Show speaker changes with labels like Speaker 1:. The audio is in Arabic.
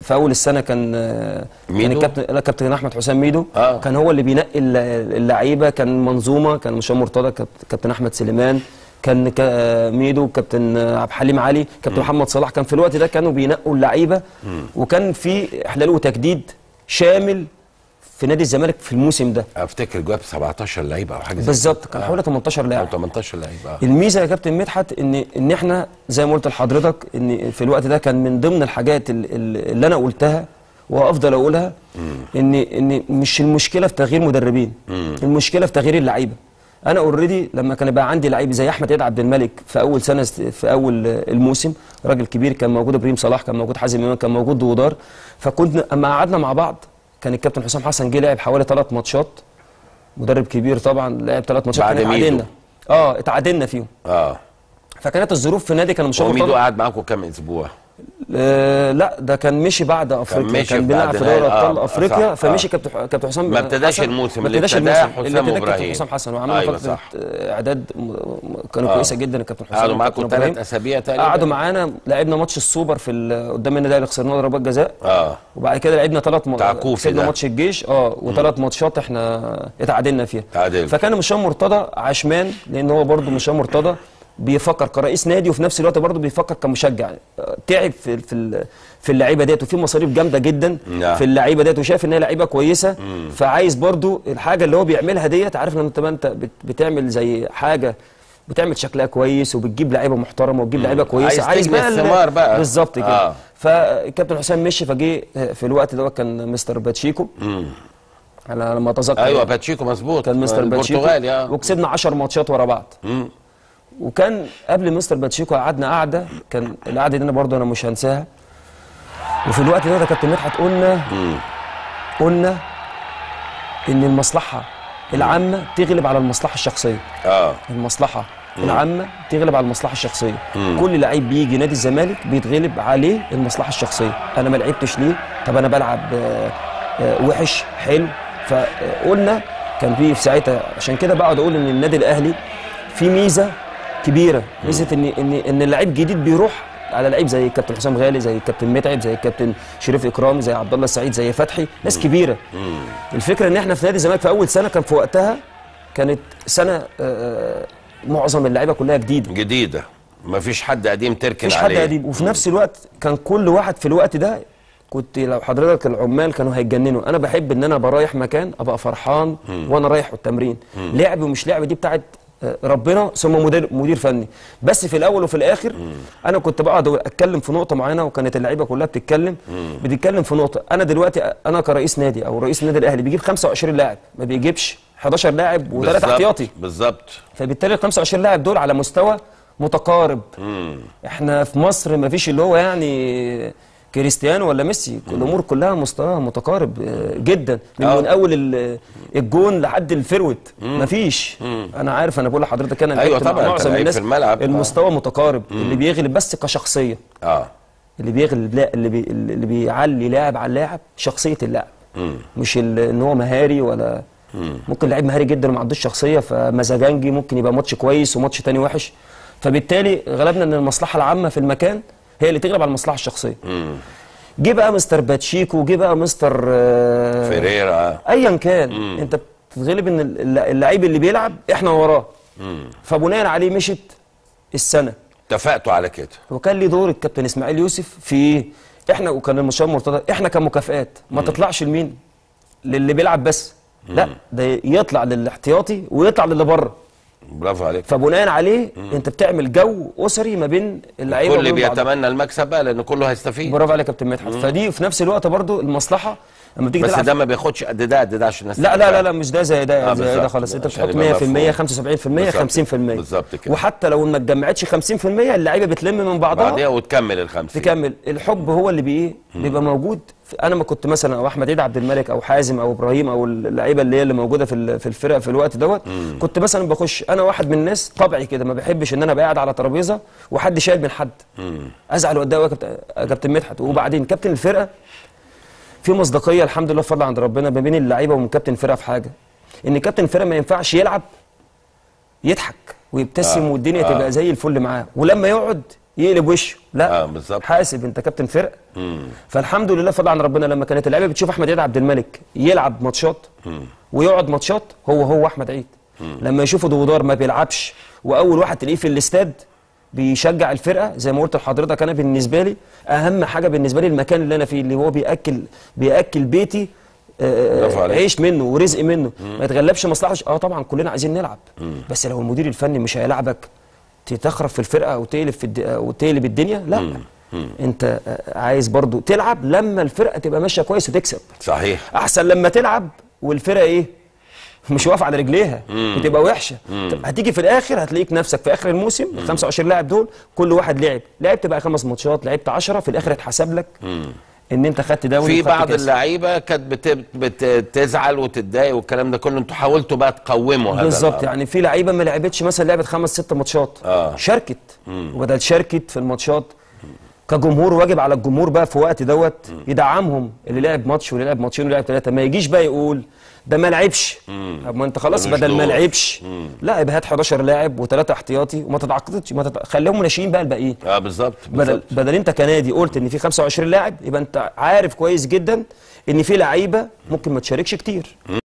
Speaker 1: في اول السنه كان الكابتن احمد حسام ميدو. كان هو اللي بينقي اللعيبه، كان منظومه، كان مشام مرتضى، كابتن احمد سليمان، كان ميدو، كابتن عبد الحليم علي، كابتن محمد صلاح. كان في الوقت ده كانوا بينقوا اللعيبه، وكان في احلال وتجديد شامل في نادي الزمالك في الموسم ده.
Speaker 2: افتكر جاب 17 لعيب او حاجه زي
Speaker 1: بالظبط، كان حوالي 18 لاعب
Speaker 2: او 18 لعيب.
Speaker 1: الميزه يا كابتن مدحت ان احنا زي ما قلت لحضرتك ان في الوقت ده كان من ضمن الحاجات اللي انا قلتها وافضل اقولها ان مش المشكله في تغيير مدربين، المشكله في تغيير اللعيبه. انا اوريدي لما كان بقى عندي لعيب زي احمد عيد عبد الملك في اول سنه، في اول الموسم، راجل كبير، كان موجود ابراهيم صلاح، كان موجود حازم امام، كان موجود دودار. فكنت اما قعدنا مع بعض كان الكابتن حسام حسن جه لعب حوالي 3 ماتشات، مدرب كبير طبعا، لعب 3 ماتشات كان اتعادلنا. اتعادلنا فيهم. فكانت الظروف في النادي كان مش
Speaker 2: هو ميدو قعد معاكم كام اسبوع؟
Speaker 1: لا ده كان مشي بعد افريقيا، كان بيلعب في دوري ابطال افريقيا. فمشي كابتن حسام
Speaker 2: ما ابتداش الموسم اللي ابتداه حسام ابراهيم،
Speaker 1: حسام حسن، وعملنا فتره اعداد كانوا كويسه جدا. الكابتن حسام
Speaker 2: قعدوا معاكم 3 اسابيع تقريبا،
Speaker 1: قعدوا معانا، لعبنا ماتش السوبر في قدام النادي الاهلي، خسرناه ضربات جزاء. وبعد كده لعبنا 3 كسبنا ماتش الجيش و3 ماتشات احنا اتعادلنا فيها. فكان مشام مرتضى عشمان، لان هو برده مشام مرتضى بيفكر كرئيس نادي وفي نفس الوقت برضه بيفكر كمشجع. تعب في اللعيبه ديت، وفي مصاريف جامده جدا في اللعيبه ديت، وشايف ان هي لعيبه كويسه. فعايز برضه الحاجه اللي هو بيعملها ديت، عارف لما انت بتعمل زي حاجه بتعمل شكلها كويس وبتجيب لعيبه محترمه وتجيب لعيبه كويسه،
Speaker 2: عايز بقى الثمار بقى
Speaker 1: بالظبط كده. فالكابتن حسام مشي، فجه في الوقت ده كان مستر باتشيكو على لما اتذكر.
Speaker 2: ايوه باتشيكو مظبوط،
Speaker 1: كان مستر باتشيكو
Speaker 2: البرتغالي.
Speaker 1: وكسبنا 10 ماتشات ورا بعض. وكان قبل مستر باتشيكو قعدنا قعده، كان القعده دي انا برضه مش هنساها. وفي الوقت ده كابتن مدحت قلنا ان المصلحه العامه تغلب على المصلحه الشخصيه. المصلحه العامه تغلب على المصلحه الشخصيه. كل لعيب بيجي نادي الزمالك بيتغلب عليه المصلحه الشخصيه. انا ما لعبتش ليه؟ طب انا بلعب وحش حلو. فقلنا كان في ساعتها، عشان كده بقعد اقول ان النادي الاهلي في ميزه كبيره، ميزه ان اللعيب جديد بيروح على لعيب زي الكابتن حسام غالي، زي الكابتن متعب، زي الكابتن شريف اكرامي، زي عبد الله السعيد، زي فتحي، ناس كبيره. الفكره ان احنا في نادي الزمالك في اول سنه، كان في وقتها كانت سنه معظم اللعيبه كلها جديده،
Speaker 2: مفيش حد قديم تركن عليه،
Speaker 1: مفيش حد قديم. وفي نفس الوقت كان كل واحد في الوقت ده، كنت لو حضرتك العمال كانوا هيتجننوا. انا بحب ان انا برايح مكان ابقى فرحان وانا رايح التمرين. لعب ومش لعب دي بتاعت ربنا ثم مدير فني. بس في الاول وفي الاخر انا كنت بقعد اتكلم في نقطه معينه، وكانت اللعيبه كلها بتتكلم في نقطه. انا دلوقتي انا كرئيس نادي او رئيس النادي الاهلي بيجيب 25 لاعب، ما بيجيبش 11 لاعب و3 احتياطي.
Speaker 2: بالظبط.
Speaker 1: فبالتالي ال 25 لاعب دول على مستوى متقارب. احنا في مصر ما فيش اللي هو يعني كريستيانو ولا ميسي، الامور كلها مستواها متقارب جدا، من اول الجون لحد الفروت مفيش. انا عارف، انا بقول لحضرتك انا
Speaker 2: ايوه طبعا
Speaker 1: معظم الناس
Speaker 2: في الملعب
Speaker 1: المستوى متقارب. اللي بيغلب بس كشخصيه، اللي بيغلب اللي بيعلي لاعب على اللاعب شخصيه اللاعب، مش ان هو مهاري ولا ممكن لعيب مهاري جدا وما عندوش شخصيه، فمزاجنجي ممكن يبقى ماتش كويس وماتش تاني وحش. فبالتالي غلبنا ان المصلحه العامه في المكان هي اللي تغلب على المصلحه الشخصيه. جه بقى مستر باتشيكو، جه بقى مستر
Speaker 2: فيريرا،
Speaker 1: ايا كان. انت بتتغلب ان اللعيب اللي بيلعب احنا وراه. فبناء عليه مشت السنه.
Speaker 2: اتفقتوا على كده.
Speaker 1: وكان لي دور الكابتن اسماعيل يوسف في احنا، وكان المشوار مرتضى، احنا كمكافئات ما تطلعش لمين؟ للي بيلعب بس. لا، ده يطلع للاحتياطي ويطلع للي بره.
Speaker 2: برافو عليك.
Speaker 1: فبناء عليه انت بتعمل جو اسري ما بين اللعيبه،
Speaker 2: كل بيتمنى المكسب بقى لان كله هيستفيد.
Speaker 1: برافو عليك يا كابتن مدحت. فدي في نفس الوقت برضو المصلحه لما بتيجي
Speaker 2: بس ده ما بياخدش قد ده عشان الناس.
Speaker 1: لا مش ده زي ده زي ده خالص. انت بتحط 100%، 75%، 50%.
Speaker 2: بالظبط كده.
Speaker 1: وحتى لو ما اتجمعتش 50% اللعيبه بتلم من بعضها
Speaker 2: وتكمل ال50.
Speaker 1: تكمل. الحب هو اللي بيبقى موجود. انا ما كنت مثلا او احمد عيد عبد الملك او حازم او ابراهيم او اللعيبه اللي موجوده في الفرق في الوقت دوت، كنت مثلا بخش انا واحد من الناس طبعي كده ما بحبش ان انا ابقى قاعد على ترابيزه وحد شايل من حد. ازعل واتضايق يا كابتن مدحت. وبعدين كابتن الفرقه في مصداقيه الحمد لله بفضل عند ربنا ما بين اللعيبه ومن كابتن الفرقه في حاجه، ان كابتن الفرقه ما ينفعش يلعب يضحك ويبتسم والدنيا تبقى زي الفل معاه، ولما يقعد يقلب وشه، لا
Speaker 2: بالظبط.
Speaker 1: حاسب انت كابتن فرقه. فالحمد لله فضل عن ربنا لما كانت اللعيبه بتشوف احمد عيد عبد الملك يلعب ماتشات ويقعد ماتشات، هو احمد عيد. لما يشوفوا دودار ما بيلعبش واول واحد تلاقيه في الاستاد بيشجع الفرقه، زي ما قلت لحضرتك انا بالنسبه لي اهم حاجه بالنسبه لي المكان اللي انا فيه، اللي هو بياكل بيتي عيش منه ورزق منه، ما يتغلبش مصلحته. طبعا كلنا عايزين نلعب، بس لو المدير الفني مش هيلعبك تتخرب في الفرقه وتقلب الدنيا، لا. انت عايز برضو تلعب لما الفرقه تبقى ماشيه كويس وتكسب.
Speaker 2: صحيح.
Speaker 1: احسن لما تلعب والفرقه ايه مش واقفه على رجليها وتبقى وحشه. هتيجي في الاخر هتلاقيك نفسك في اخر الموسم ال 25 لاعب دول كل واحد لعبت بقى 5 ماتشات، لعبت 10، في الاخر اتحسب لك ان انت خدت دوري.
Speaker 2: في بعض اللعيبه كانت بتزعل وتتضايق والكلام ده كله، انتوا حاولتوا بقى تقوموا هذا
Speaker 1: بالظبط. يعني في لعيبه ما لعبتش، مثلا لعبت 5 6 ماتشات شاركت، وبدل شاركت في الماتشات كجمهور، واجب على الجمهور بقى في وقت دوت يدعمهم، اللي لعب ماتش واللي لعب ماتشين واللي لعب 3، ما يجيش بقى يقول ده ما لعبش. طب ما انت خلاص بدل ما لعبش لا يبقى هات 11 لاعب و3 احتياطي وما تتعاقدش، خليهم ناشئين بقى الباقيين.
Speaker 2: بالظبط.
Speaker 1: بدل انت كنادي قلت ان في 25 لاعب، يبقى انت عارف كويس جدا ان في لعيبه ممكن ما تشاركش كتير.